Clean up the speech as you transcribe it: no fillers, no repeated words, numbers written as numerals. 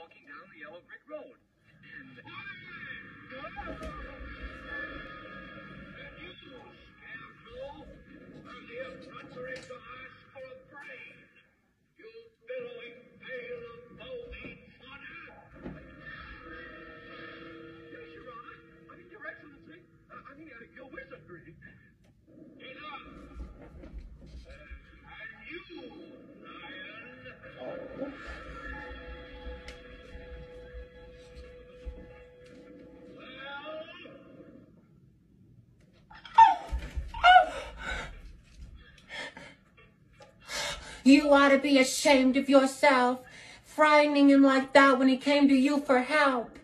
walking down the yellow brick road. And you, Scarecrow, are the adventuring to ask for a brain. You billowing pail of bovine fodder. Yes, Your Honor. I mean, Your Excellency. Your wizardry. Enough. And you, Lion. You ought to be ashamed of yourself, frightening him like that when he came to you for help.